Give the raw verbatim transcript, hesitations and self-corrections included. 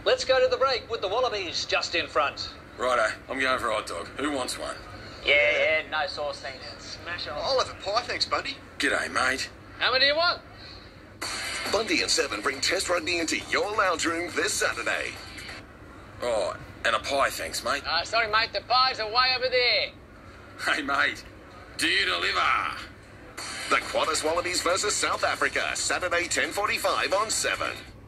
Let's go to the break with the Wallabies just in front. Righto, I'm going for a hot dog. Who wants one? Yeah, yeah, no sauce, thanks. Smash on. I'll have a pie, thanks, Bundy. G'day, mate. How many do you want? Bundy and Seven bring Test Rugby into your lounge room this Saturday. Oh, and a pie, thanks, mate. Uh, sorry, mate, the pies are way over there. Hey, mate, do you deliver? The Qantas Wallabies versus South Africa, Saturday ten forty-five on Seven.